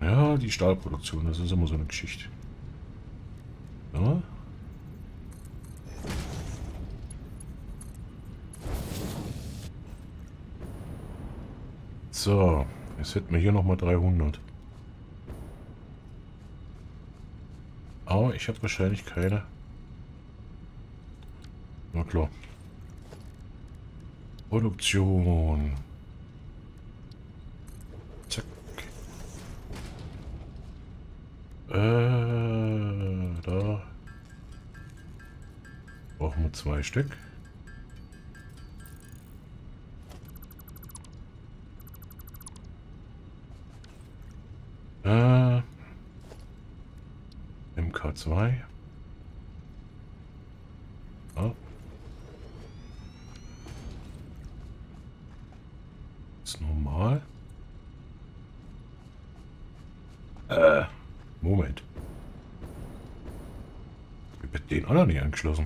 Ja, die Stahlproduktion, das ist immer so eine Geschichte. Ja. So, jetzt hätten wir hier nochmal 300. Aber ich habe wahrscheinlich keine. Na klar. Produktion. Zack. Da brauchen wir 2 Stück. MK2. Ah. Ist normal. Moment. Ich habe den auch noch nicht angeschlossen.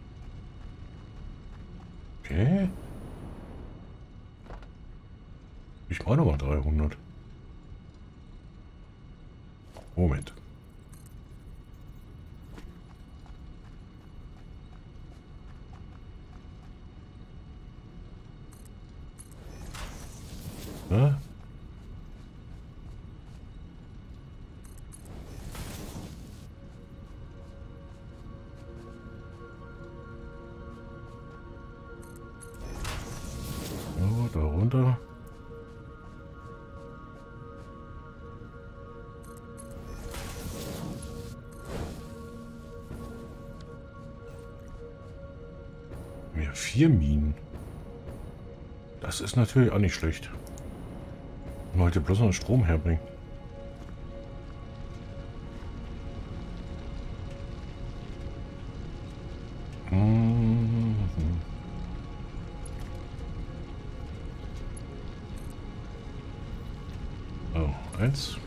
Okay. Ich brauche nochmal 300. Moment. Na? So, da runter. Mehr 4 Minen. Das ist natürlich auch nicht schlecht. Und heute bloß noch Strom herbringen. Oh, 1.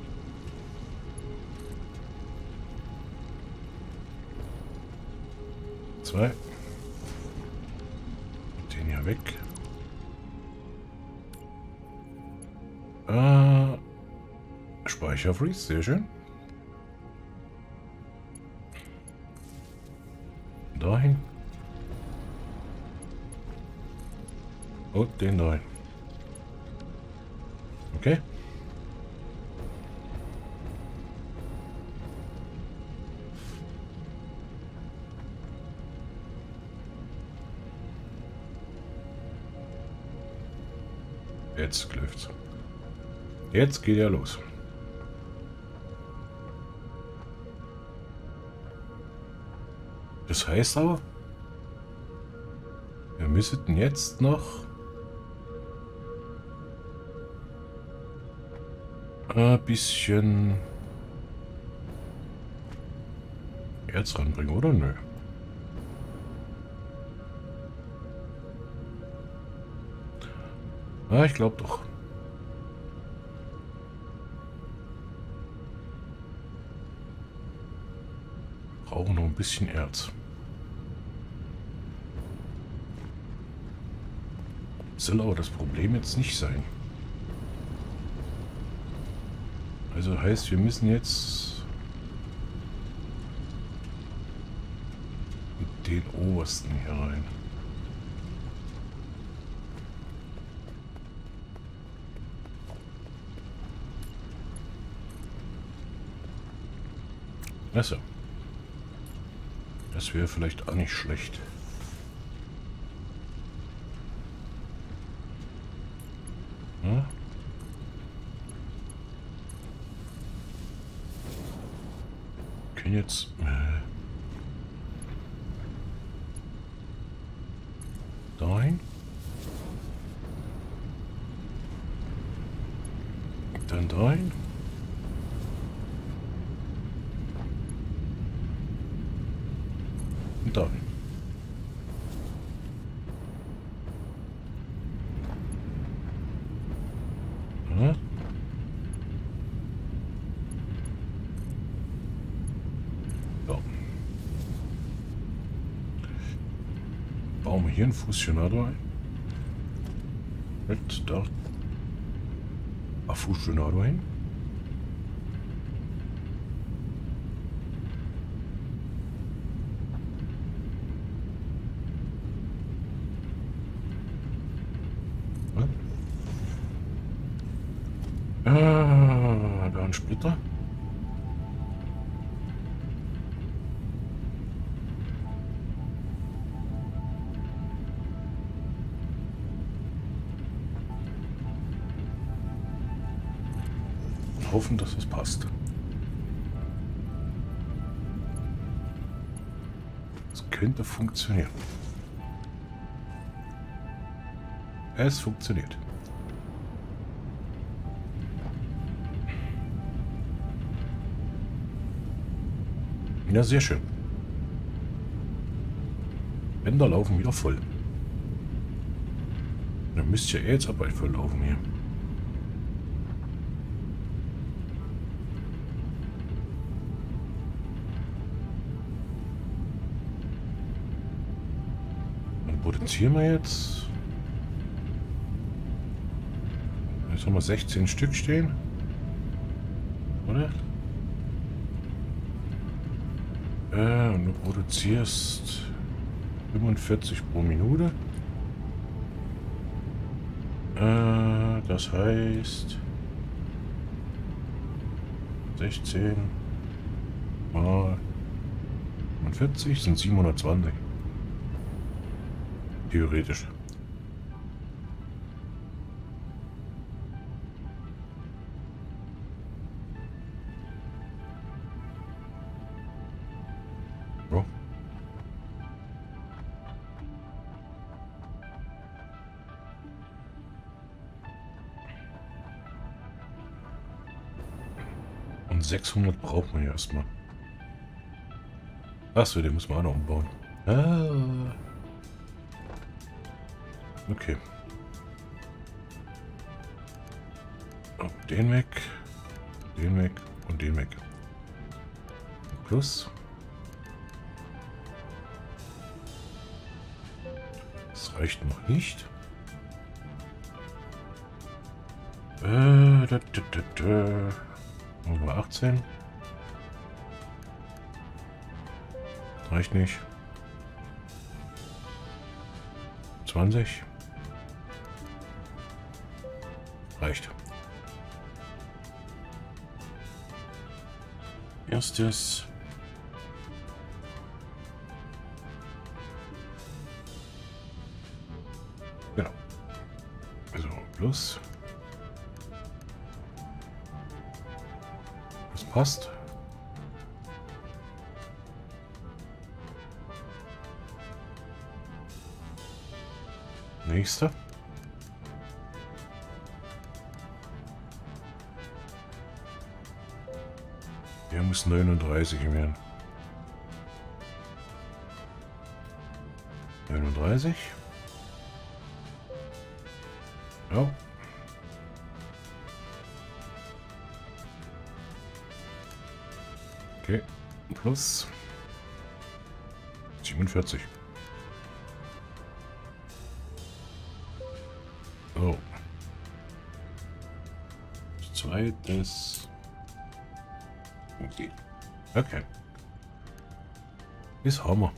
Zwei. Den hier weg. Speicher freeze, sehr schön. Dahin. Und den dahin. Okay. Jetzt läuft's. Jetzt geht er los. Das heißt aber, wir müssten jetzt noch ein bisschen Erz ranbringen, oder? Nö. Ah, ich glaube doch. Brauchen noch ein bisschen Erz. Soll aber das Problem jetzt nicht sein. Also heißt, wir müssen jetzt mit den obersten hier rein. Achso. Das wäre vielleicht auch nicht schlecht. Ja? Können jetzt dahin. Dann dahin. Und dahin. Ja. So. Bauen wir hier einen Fusionator ein. Mit da. Fusionator hin. Da ein Splitter. Hoffen, dass es passt. Es könnte funktionieren. Es funktioniert. Ja, sehr schön. Bänder laufen wieder voll. Dann müsst ihr jetzt aber voll laufen hier. Dann produzieren wir jetzt. Jetzt haben wir 16 Stück stehen. Oder? Und du produzierst 45 pro Minute. Das heißt 16 mal 45 sind 720. Theoretisch. Ja. Und 600 braucht man ja erstmal. Achso, den muss man auch noch umbauen. Ah. Okay. Den weg und den weg. Plus. Das reicht noch nicht. Nummer 18. Reicht nicht. 20. Reicht. Erstes. Genau. Also plus. Das passt. Nächster. Der muss 39 werden. 39. Ja. Okay. Plus 47. So. Zweites. Okay. Okay. Ist Hammer.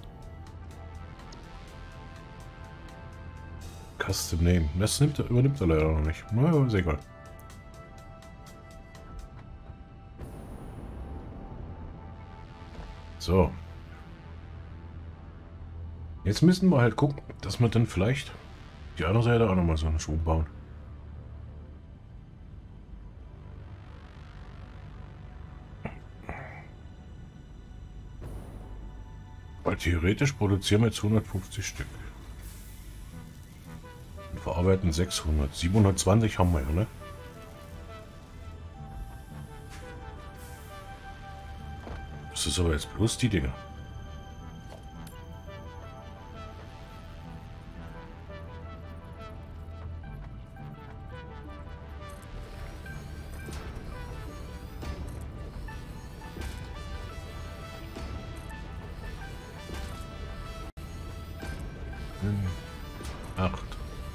Custom Name. Das übernimmt er leider noch nicht. Na, ist egal. So. Jetzt müssen wir halt gucken, dass wir dann vielleicht die andere Seite auch nochmal so einen Schuh bauen. Weil theoretisch produzieren wir jetzt 150 Stück. Und verarbeiten 600. 720 haben wir ja, ne? Das ist aber jetzt bloß die Dinger. Acht,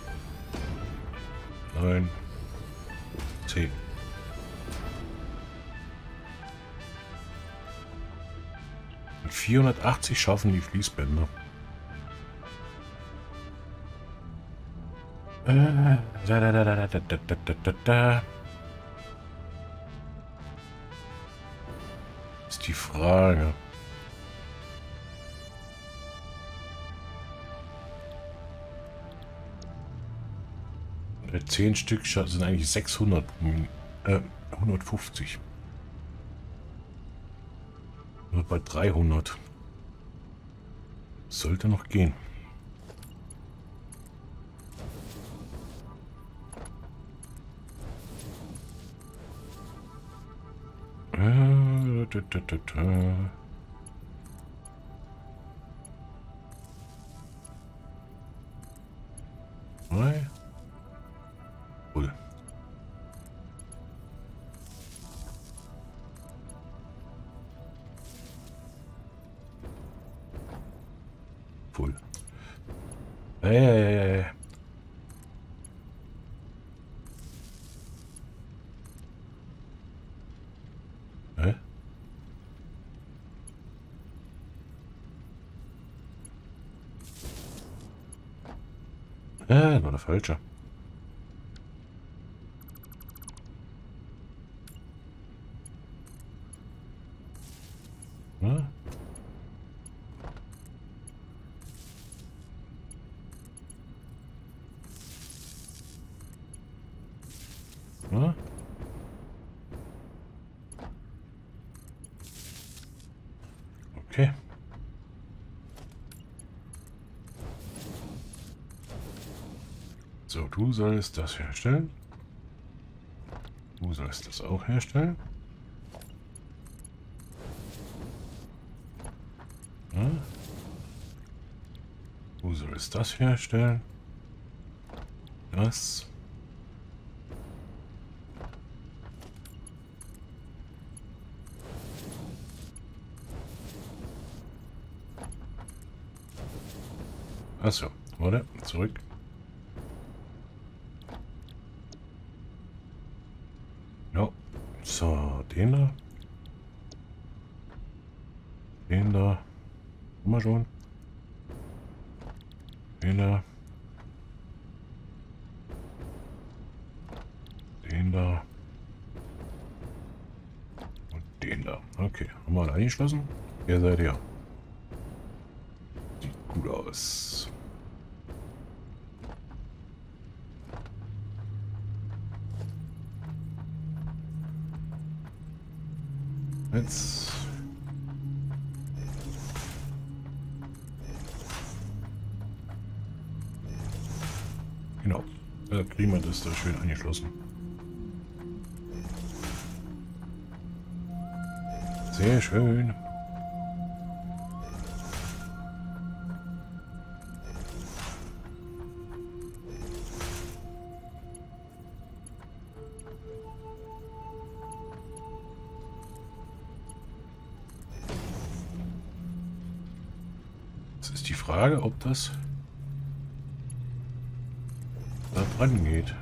9, 10. Und 480 schaffen die Fließbänder. Ist die Frage. Bei 10 Stück sind eigentlich 600, 150. Nur bei 300. Sollte noch gehen. Drei. Cool. Cool. Hä? War der falsche. Ja. Ja. Okay. So, du sollst das herstellen. Du sollst das auch herstellen. Ja. Du sollst das herstellen. Das. Achso, warte, zurück. Ja, so, den da. Den da. Haben wir schon. Den da. Den da. Und den da. Okay, haben wir alle eingeschlossen? Ihr seid ja. Sieht gut aus. Jetzt. Genau. Da kriegen wir das da schön angeschlossen. Sehr schön. Es ist die Frage, ob das da dran geht.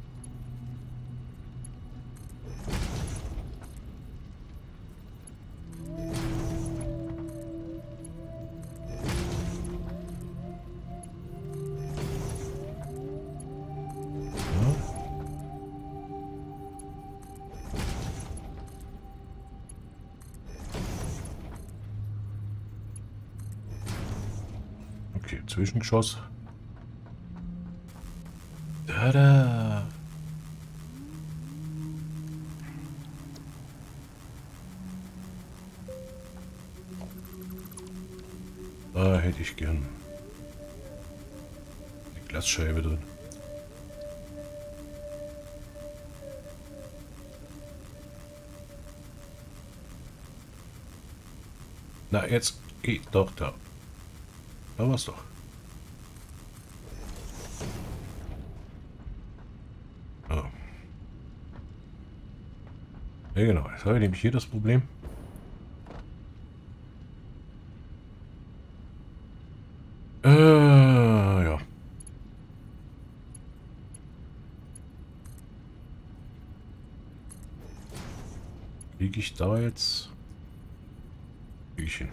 Okay, Zwischengeschoss. Da. Da hätte ich gern die Glasscheibe drin. Na, jetzt geht doch da. Da war's doch. Oh. Ja, genau. Jetzt habe ich nämlich hier das Problem. Ja. Kriege ich da jetzt? Krieg ich hin.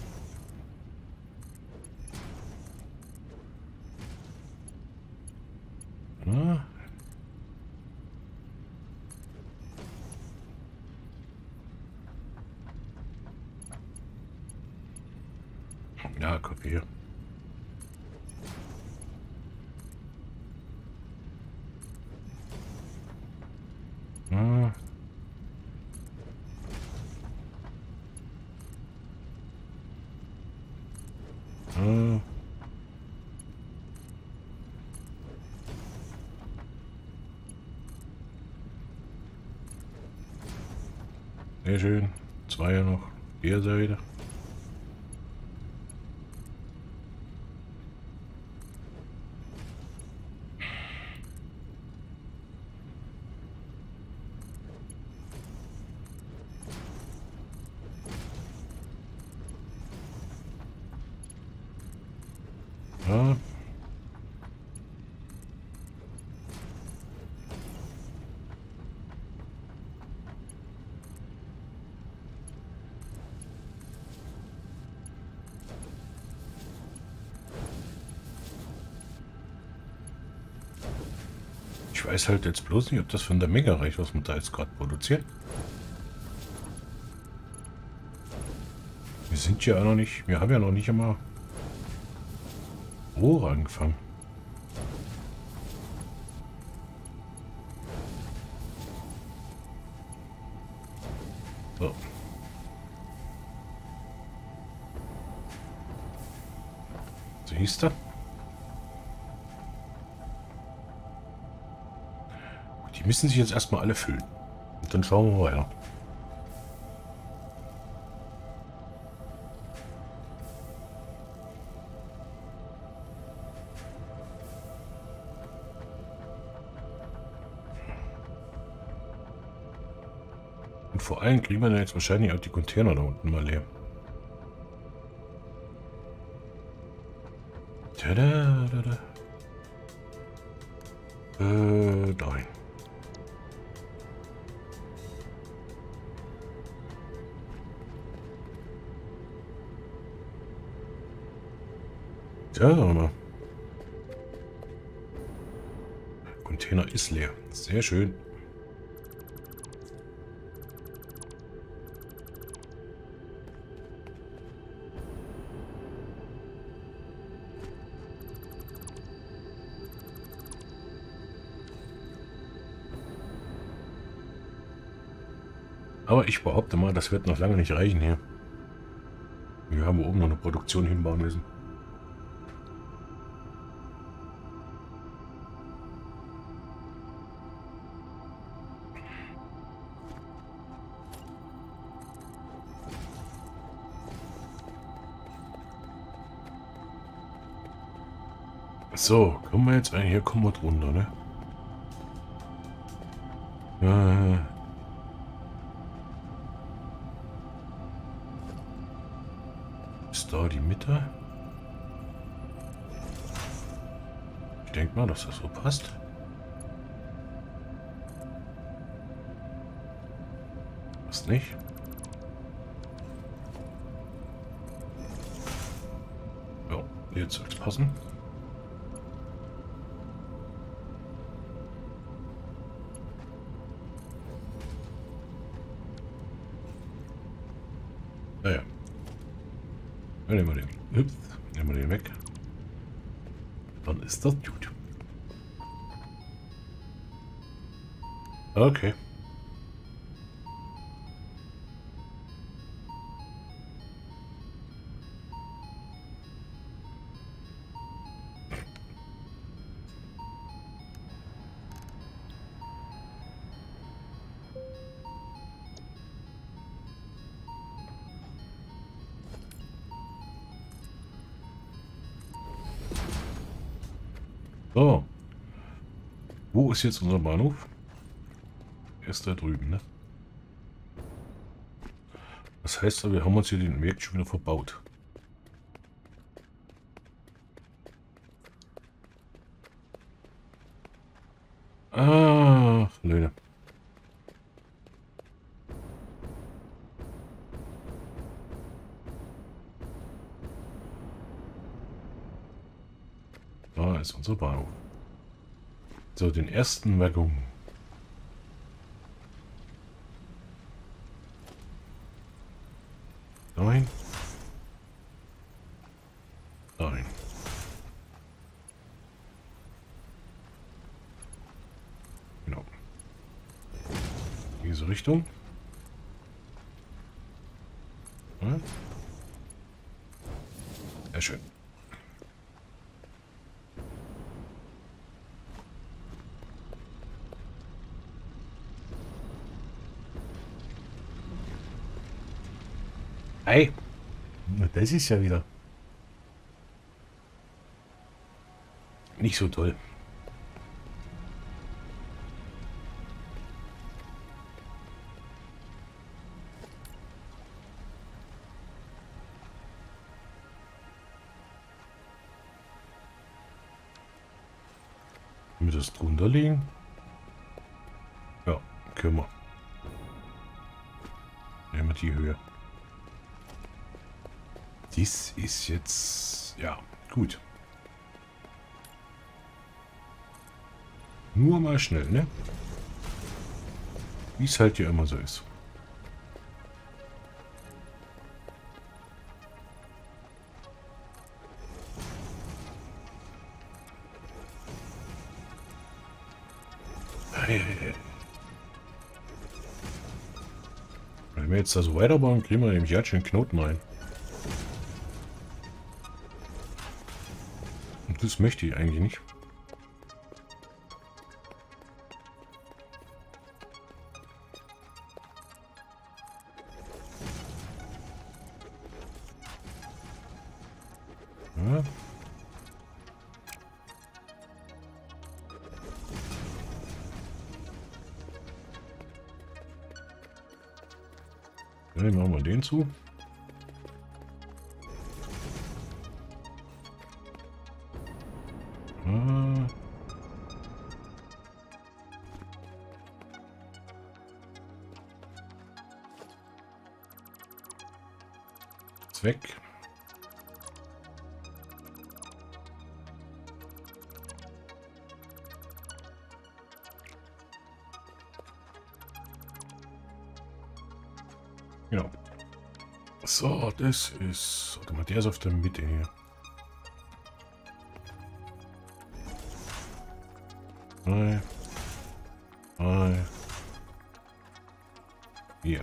Na? Ja, Kaffee. Hm. Hm. Sehr schön. Zwei ja noch. Vier Seite. Ja. Ich weiß halt jetzt bloß nicht, ob das von der Menge reicht, was wir da jetzt gerade produzieren. Wir sind ja noch nicht, wir haben ja noch nicht immer Rohre angefangen. So. Siehst du? Die müssen sich jetzt erstmal alle füllen. Und dann schauen wir weiter. Und vor allem kriegen wir dann jetzt wahrscheinlich auch die Container da unten mal leer. Tada, tada. Dahin. Tja, sagen wir mal. Container ist leer. Sehr schön. Aber ich behaupte mal, das wird noch lange nicht reichen hier. Wir haben oben noch eine Produktion hinbauen müssen. So, kommen wir jetzt rein. Hier kommen wir drunter, ne? Ist da die Mitte? Ich denke mal, dass das so passt. Passt nicht. Ja, jetzt soll es passen. Naja. Nehmen wir den. Ups, nehmen wir den weg. Dann ist das gut. Okay. So. Wo ist jetzt unser Bahnhof? Er ist da drüben, ne? Das heißt, wir haben uns hier den Weg schon wieder verbaut. Ah, Leute. Da ist unser Bahnhof. So, den ersten Waggon. Nein. Diese Richtung. Ja. Sehr schön. Ei. Na, das ist ja wieder nicht so toll. Können wir das drunter legen? Ja, können wir. Nehmen wir die Höhe. Dies ist jetzt... Ja, gut. Nur mal schnell, ne? Wie es halt hier immer so ist. Wenn wir jetzt da so weiterbauen, kriegen wir nämlich jetzt schon einen Knoten rein. Und das möchte ich eigentlich nicht. Ja. Dann machen wir den zu. Ist weg. Genau. So, das ist... Warte mal, der ist auf der Mitte hier. Drei. Hier.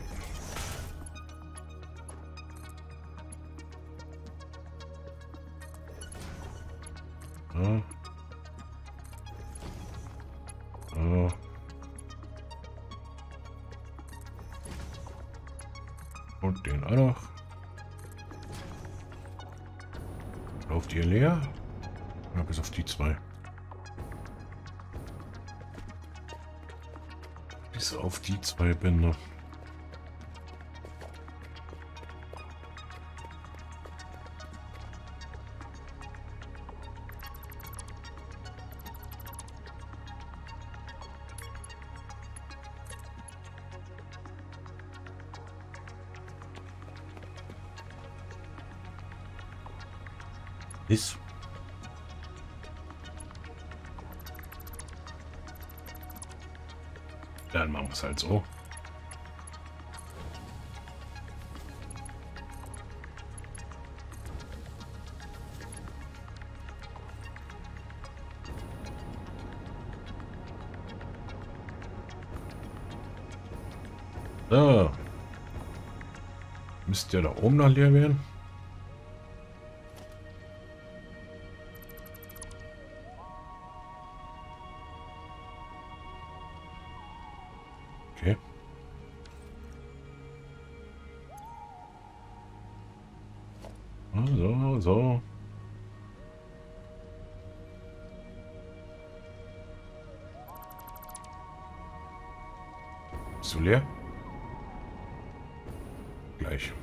Ja. Ja. Und den auch noch. Lauft ihr leer? Ja, bis auf die zwei. Bis auf die zwei Bänder. Ist. Dann machen wir es halt so. So. Müsste ja da oben noch leer werden. Okay. So. Bist du leer? Gleich.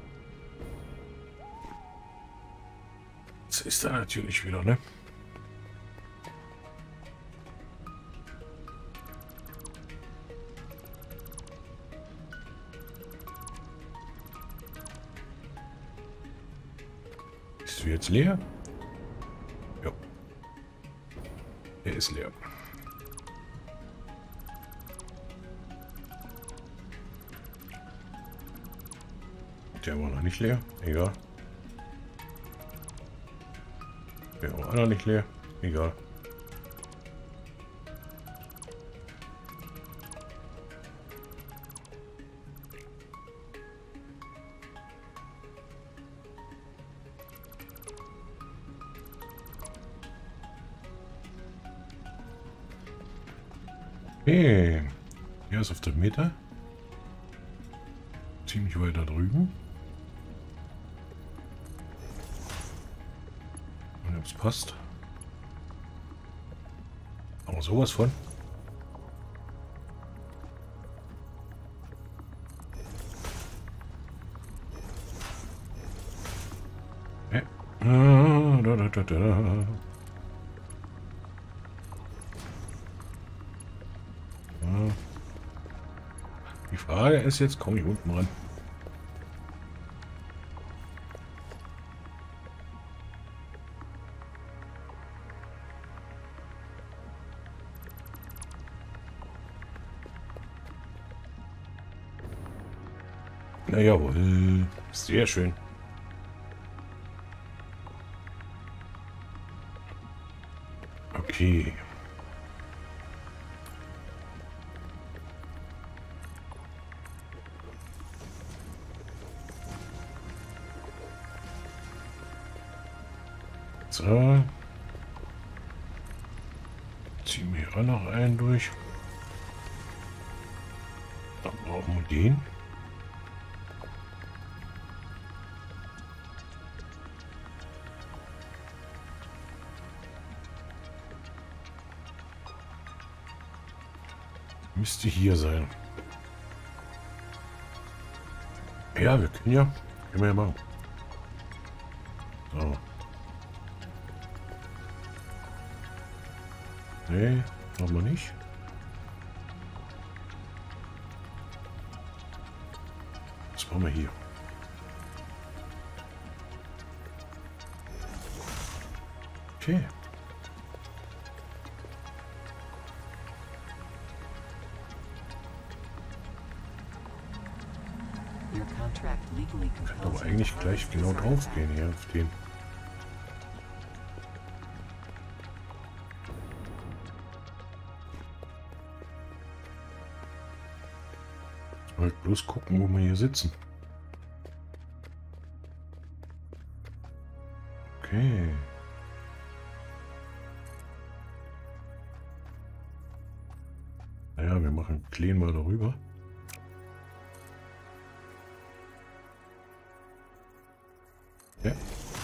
Das ist da natürlich wieder, ne? Bist du jetzt leer? Ja. Er ist leer. Der war noch nicht leer. Egal. Der war auch noch nicht leer. Egal. Okay. Er ist auf der Mitte. Ziemlich weit da drüben. Und ob es passt. Aber sowas von. Da. Die Frage ist jetzt, komme ich unten ran? Na jawohl, sehr schön. Okay. So. Ziehen wir hier auch noch einen durch. Dann brauchen wir den. Müsste hier sein. Ja, wir können ja. Können wir ja machen. So. Nee, machen wir nicht. Was machen wir hier? Okay. Kann aber eigentlich gleich genau drauf gehen hier auf den. Halt bloß gucken, wo wir hier sitzen. Okay. Naja, wir machen Kleen mal darüber. Ja.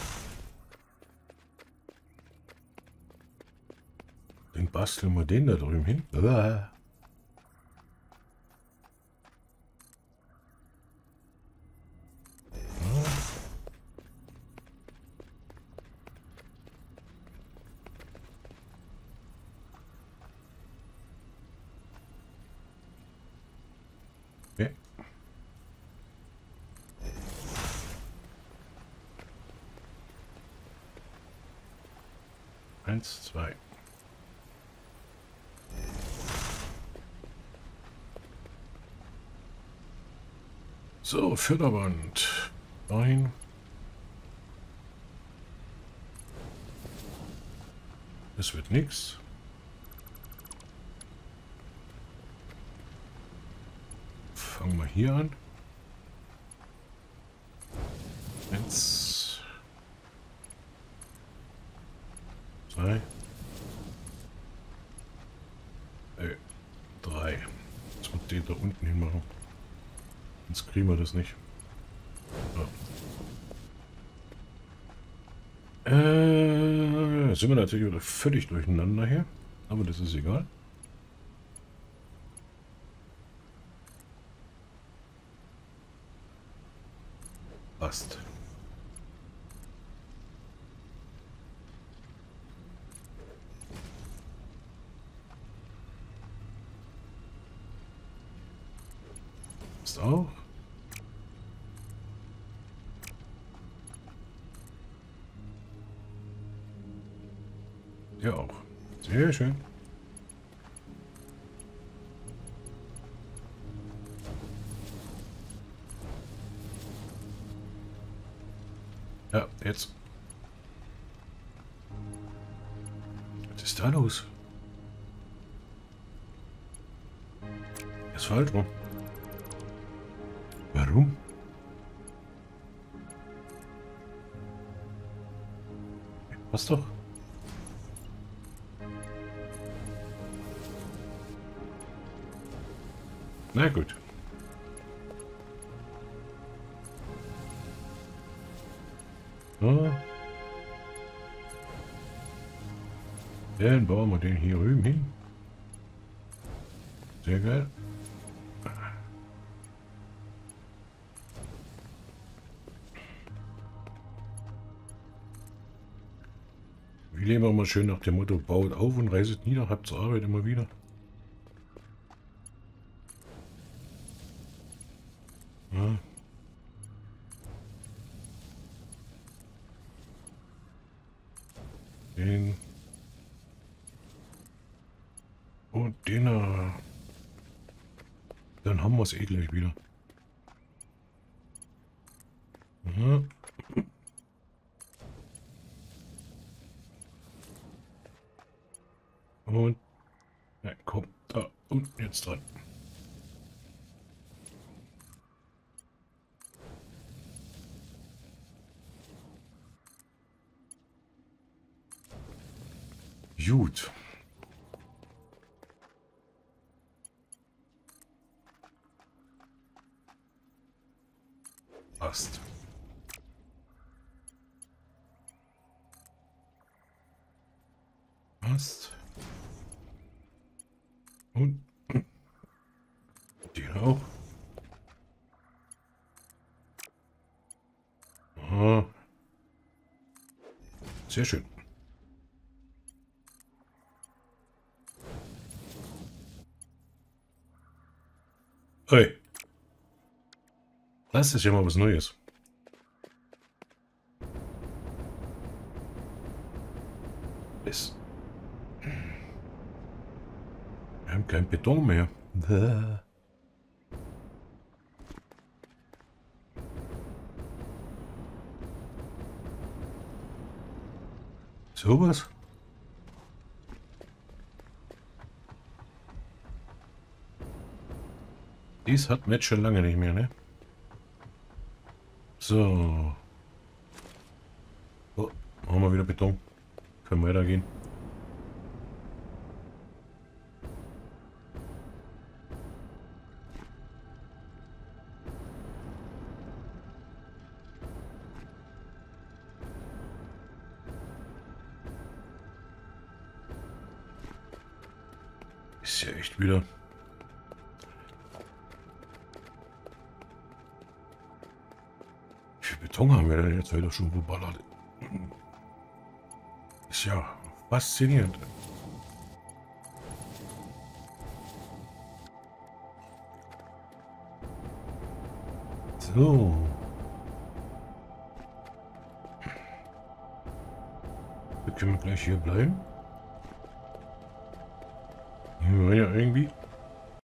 Dann basteln wir den da drüben hin. Uah. Ja. Eins, zwei. So, Förderband. Nein. Das wird nichts. Fangen wir hier an. Eins. Zwei. Drei. Jetzt muss den da unten hin machen. Sonst kriegen wir das nicht. So. Sind wir natürlich wieder völlig durcheinander hier. Aber das ist egal. Passt. Passt auch. Ja auch. Sehr schön. Ja, jetzt. Was ist da los? Ist falsch rum. Warum? Was doch? Na gut. So. Dann bauen wir den hier drüben hin. Sehr geil. Wir leben immer schön nach dem Motto, baut auf und reiset nieder, habt zur Arbeit immer wieder. Ja. Den. Und den. Dann haben wir es eh gleich wieder. Aha. Und. Ja, komm, da und jetzt dran. Gut. Passt. Passt. Und den auch. Aha. Sehr schön. Hey. Das ist ja mal was Neues. Wir haben kein Beton mehr. Sowas? Dies hat Matt schon lange nicht mehr, ne? So. Oh, haben wir wieder Beton. Können wir weitergehen. Ist ja echt wieder. Wie viel Beton haben wir denn jetzt heute schon geballert? Ist ja faszinierend. So. Wir können gleich hier bleiben. Ja, irgendwie.